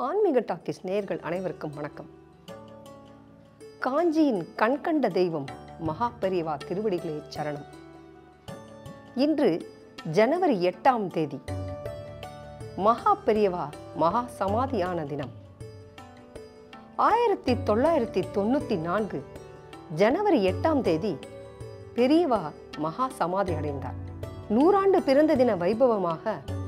ஆன்மீக டாக்கிஸ் நேயர்கள் அனைவருக்கும் வணக்கம். காஞ்சியின் கண்கண்ட தெய்வம் மகா பெரியவா திருவடிகளே சரணம். இன்று ஜனவரி 8ஆம் தேதி மகா பெரியவா மகா சமாதியான தினம். 1994 ஜனவரி 8ஆம் தேதி பெரியவா மகா சமாதி அடைந்தார். 100 ஆண்டு பிறந்த தின வைபவமாக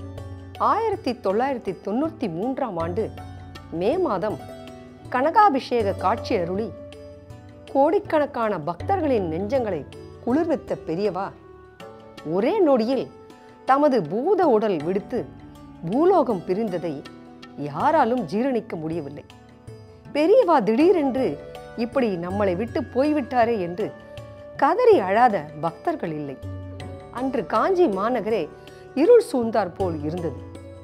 1993ஆம் ஆண்டு மே மாதம் கனகாபிஷேக காட்சி அருளி கோடிக்கணக்கான பக்தர்களின் நெஞ்சங்களை குளிர்வித்த பெரியவா ஒரே நொடியில் தமது பூத உடல் விடுத்து பூலோகம் பிரிந்ததை யாராலும் ஜீரணிக்க முடியவில்லை. பெரியவா திடீரென்று இப்படி நம்மளை விட்டு போய்விட்டாரே என்று கதறி அழாத பக்தர்கள் இல்லை. அன்று காஞ்சி மாநகரே இருள் சூழ்ந்தார் போல் இருந்தது.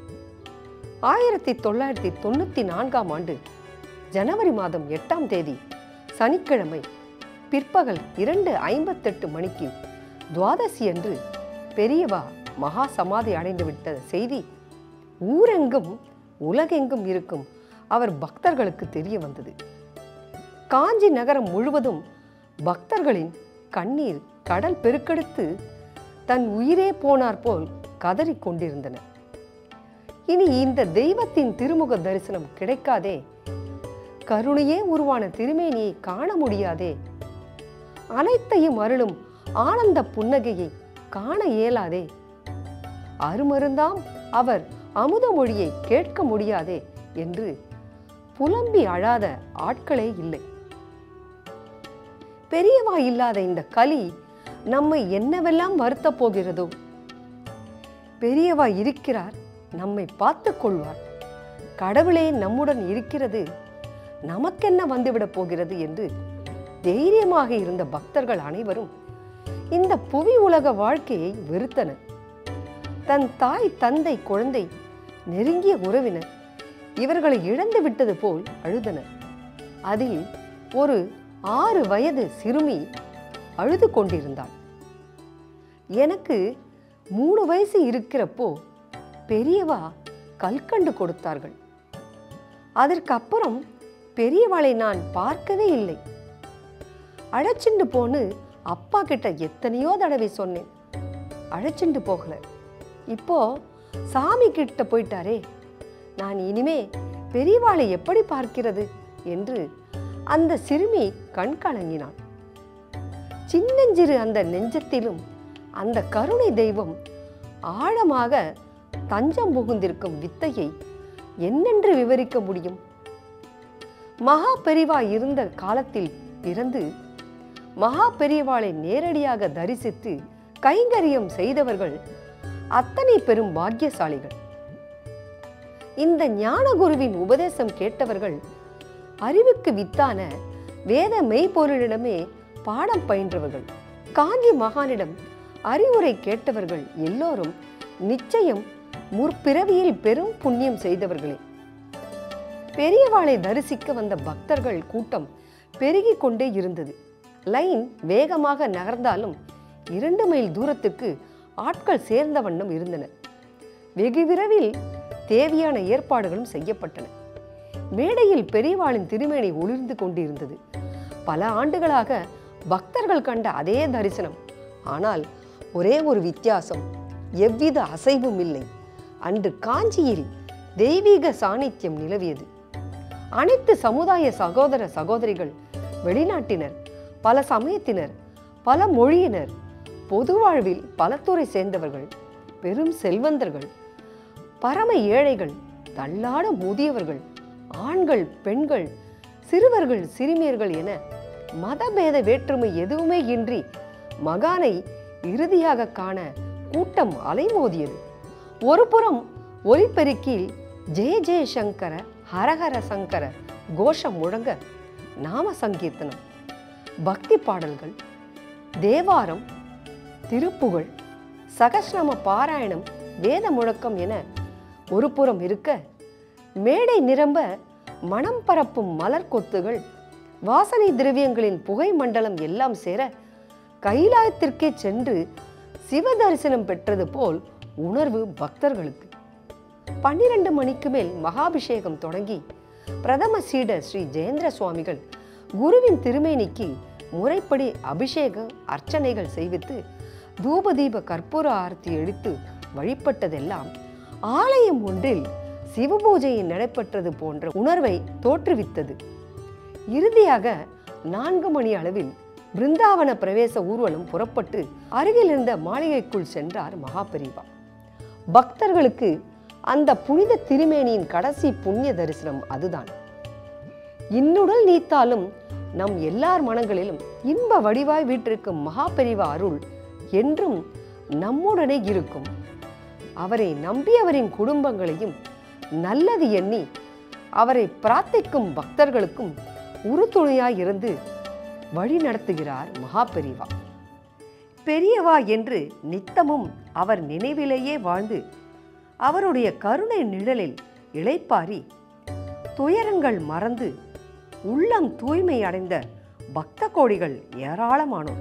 1994ஆம் ஆண்டு ஜனவரி மாதம் 8ஆம் தேதி சனிக்கிழமை பிற்பகல் 2:58 மணிக்கு துவாதசி அன்று பெரியவா மகா சமாதி அடைந்துவிட்ட செய்தி ஊரெங்கும் உலகெங்கும் இருக்கும் அவர் பக்தர்களுக்கு தெரிய வந்தது. காஞ்சி நகரம் முழுவதும் பக்தர்களின் கண்ணீர் கடல் பெருக்கெடுத்து தன் உயிரே போனார் போல் கதறிக் கொண்டிருந்தனர். இனி இந்த தெய்வத்தின் திருமுக தரிசனம் கிடைக்காதே, கருணையே உருவான திருமேனியை காண முடியாதே, அனைத்தையும் அருளும் ஆனந்த புன்னகையை காண இயலாதே, அருமருந்தாம் அவர் அமுத மொழியை கேட்க முடியாதே என்று புலம்பி அழாத ஆட்களே இல்லை. பெரியவா இல்லாத இந்த கலி நம்மை என்னவெல்லாம் வருத்தப் போகிறதோ. பெரியவா இருக்கிறார், நம்மை பார்த்து கொள்வார், கடவுளே நம்முடன் இருக்கிறது, நமக்கென்ன வந்துவிடப் போகிறது என்று தைரியமாக இருந்த பக்தர்கள் அனைவரும் இந்த புவி உலக வாழ்க்கையை வெறுத்தனர். தன் தாய் தந்தை குழந்தை நெருங்கிய உறவினர் இவர்களை இழந்து விட்டது போல் அழுதனர். அதில் ஒரு 6 வயது சிறுமி அழுது கொண்டிருந்தாள். எனக்கு 3 வயசு இருக்கிறப்போ பெரியவா கல்கண்டு கொடுத்தார்கள். அதற்கு அப்புறம் பெரியவாளை நான் பார்க்கவே இல்லை. அழைச்சிண்டு போன்னு அப்பா கிட்ட எத்தனையோ தடவை சொன்னேன், அழைச்சிண்டு போகல. இப்போ சாமி கிட்ட போயிட்டாரே, நான் இனிமே பெரியவாளை எப்படி பார்க்கிறது என்று அந்த சிறுமி கண் கலங்கினாள். சின்னஞ்சிறு அந்த நெஞ்சத்திலும் அந்த கருணை தெய்வம் ஆழமாக தஞ்சம் புகுந்திருக்கும் வித்தையை என்னென்று விவரிக்க முடியும்? மகா பெரியவா இருந்த காலத்தில் பிறந்து மகா பெரியவாளை நேரடியாக தரிசித்து கைங்கரியம் செய்தவர்கள் அத்தனை பெரும் பாக்கியசாலிகள். இந்த ஞானகுருவின் உபதேசம் கேட்டவர்கள் அறிவுக்கு வித்தான வேத மெய்ப்பொருளிடமே பாடம் பயின்றவர்கள். காஞ்சி மகானிடம் அறிவுரை கேட்டவர்கள் எல்லோரும் நிச்சயம் முற்பிறவியில் பெரும் புண்ணியம் செய்தவர்களே. பெரியவாளை தரிசிக்க வந்த பக்தர்கள் கூட்டம் பெருகிக் கொண்டே இருந்தது. லைன் வேகமாக நகர்ந்தாலும் 2 மைல் தூரத்துக்கு ஆட்கள் சேர்ந்த வண்ணம் இருந்தனர். வெகு விரைவில் தேவையான ஏற்பாடுகளும் செய்யப்பட்டன. மேடையில் பெரியவாளின் திருமேனி ஒளிர்ந்து கொண்டிருந்தது. பல ஆண்டுகளாக பக்தர்கள் கண்ட அதே தரிசனம். ஆனால் ஒரே ஒரு வித்தியாசம், எவ்வித அசைவும் இல்லை. அன்று காஞ்சியில் தெய்வீக சாநித்தியம் நிலவியது. அனைத்து சமுதாய சகோதர சகோதரிகள், வெளிநாட்டினர், பல சமயத்தினர், பல மொழியினர், பொது வாழ்வில் பல துறை சேர்ந்தவர்கள், பெரும் செல்வந்தர்கள், பரம ஏழைகள், தள்ளாட முதியவர்கள், ஆண்கள் பெண்கள், சிறுவர்கள் சிறுமியர்கள் என மதபேத வேற்றுமை எதுவுமே இன்றி மகானை இறுதியாக காண கூட்டம் அலைமோதியது. ஒரு புறம் ஒலிபெருக்கில் ஜெய ஜெய சங்கர ஹரஹர சங்கர கோஷம் முழங்க நாம சங்கீர்த்தனம், பக்தி பாடல்கள், தேவாரம், திருப்புகழ், சகஸ்ரநாம பாராயணம், வேத முழக்கம் என ஒரு புறம் இருக்க, மேடை நிரம்ப மனம் பரப்பும் மலர் கொத்துகள், வாசனை திரவியங்களின் புகை மண்டலம் எல்லாம் சேர கைலாயத்திற்கே சென்று சிவ தரிசனம் பெற்றது போல் உணர்வு பக்தர்களுக்கு. 12 மணிக்கு மேல் மகாபிஷேகம் தொடங்கி பிரதம சீடர் ஸ்ரீ ஜெயேந்திர சுவாமிகள் குருவின் திருமேனிக்கு முறைப்படி அபிஷேக அர்ச்சனைகள் செய்வித்து தூபதீப கற்பூர ஆரத்தி எடுத்து வழிபட்டதெல்லாம் ஆலயம் ஒன்றில் சிவபூஜையை நடைபெற்றது போன்ற உணர்வை தோற்றுவித்தது. இறுதியாக 4 மணி அளவில் பிருந்தாவன பிரவேச ஊர்வலம் புறப்பட்டு அருகில் இருந்த மாளிகைக்குள் சென்றார் மகாபெரிவா. பக்தர்களுக்கு அந்த புனித திருமேனியின் கடைசி புண்ணிய தரிசனம் அதுதான். இன்னுடல் நீத்தாலும் நம் எல்லார் மனங்களிலும் இன்ப வடிவாய் வீற்றிருக்கும் மகாபெரிவா அருள் என்றும் நம்முடனே இருக்கும். அவரை நம்பியவரின் குடும்பங்களையும் நல்லது எண்ணி அவரை பிரார்த்திக்கும் பக்தர்களுக்கும் உறுதுணையாய் இருந்து வழி நடத்துகிறார் மகாபெரிவா. பெரியவா என்று நித்தமும் அவர் நினைவிலேயே வாழ்ந்து அவருடைய கருணை நிழலில் இளைப்பாரி துயரங்கள் மறந்து உள்ளம் தூய்மை அடைந்த பக்த கோடிகள் ஏராளமானோர்.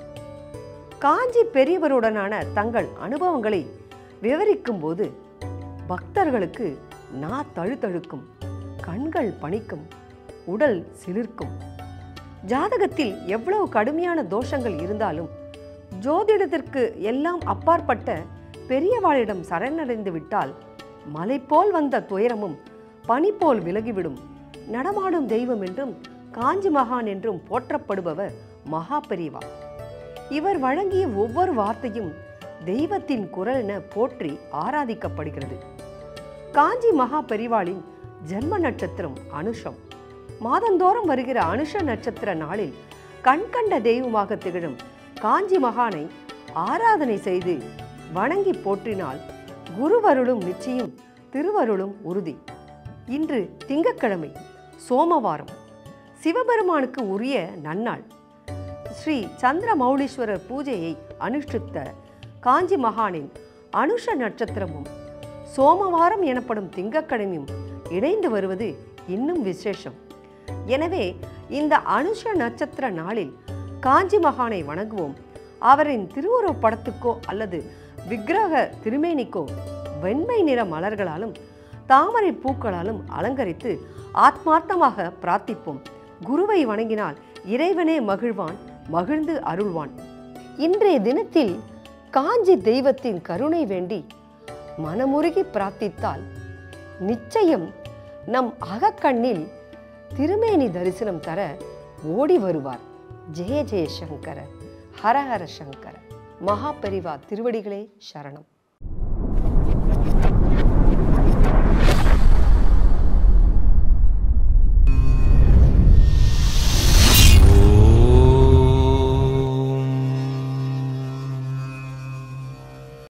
காஞ்சி பெரியவருடனான தங்கள் அனுபவங்களை விவரிக்கும் போது பக்தர்களுக்கு நா தழுதழுக்கும், கண்கள் பணிக்கும், உடல் சிலிர்க்கும். ஜாதகத்தில் எவ்வளவு கடுமையான தோஷங்கள் இருந்தாலும் ஜோதிடத்திற்கு எல்லாம் அப்பாற்பட்ட பெரியவாளிடம் சரணடைந்து விட்டால் மலை போல் வந்த துயரமும் பனி போல் விலகிவிடும். நடமாடும் தெய்வம் என்றும் காஞ்சி மகான் என்றும் போற்றப்படுபவர் மகாபெரிவா. இவர் வழங்கிய ஒவ்வொரு வார்த்தையும் தெய்வத்தின் குரல் என போற்றி ஆராதிக்கப்படுகிறது. காஞ்சி மகாபெரிவாளின் ஜென்ம நட்சத்திரம் அனுஷம். மாதந்தோறும் வருகிற அனுஷ நட்சத்திர நாளில் கண்கண்ட தெய்வமாக திகழும் காஞ்சி மகானை ஆராதனை செய்து வணங்கி போற்றினால் குருவருளும் நிச்சயம், திருவருளும் உறுதி. இன்று திங்கட்கிழமை சோமவாரம், சிவபெருமானுக்கு உரிய நன்னாள். ஸ்ரீ சந்திரமௌலீஸ்வரர் பூஜையை அனுஷ்டித்த காஞ்சி மகானின் அனுஷ நட்சத்திரமும் சோமவாரம் எனப்படும் திங்கட்கிழமையும் இணைந்து வருவது இன்னும் விசேஷம். எனவே இந்த அனுஷ நட்சத்திர நாளில் காஞ்சி மகானை வணங்குவோம். அவரின் திருவுருவப் படத்துக்கோ அல்லது விக்கிரக திருமேனிக்கோ வெண்மை நிற மலர்களாலும் தாமரை பூக்களாலும் அலங்கரித்து ஆத்மார்த்தமாக பிரார்த்திப்போம். குருவை வணங்கினால் இறைவனே மகிழ்வான், மகிழ்ந்து அருள்வான். இன்றைய தினத்தில் காஞ்சி தெய்வத்தின் கருணை வேண்டி மனமுருகி பிரார்த்தித்தால் நிச்சயம் நம் அகக்கண்ணில் திருமேனி தரிசனம் தர ஓடி வருவார். ஜெய ஜெய சங்கர, ஹர ஹர சங்கர. மகாபெரிவா திருவடிகளே சரணம்.